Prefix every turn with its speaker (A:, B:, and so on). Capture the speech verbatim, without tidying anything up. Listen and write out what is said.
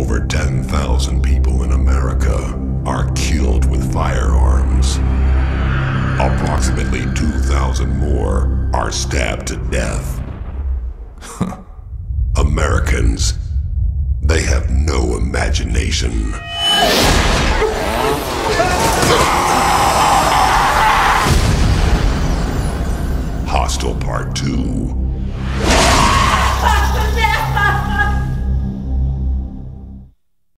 A: Over ten thousand people in America are killed with firearms. Approximately two thousand more are stabbed to death. Americans, they have no imagination. Hostel Part two.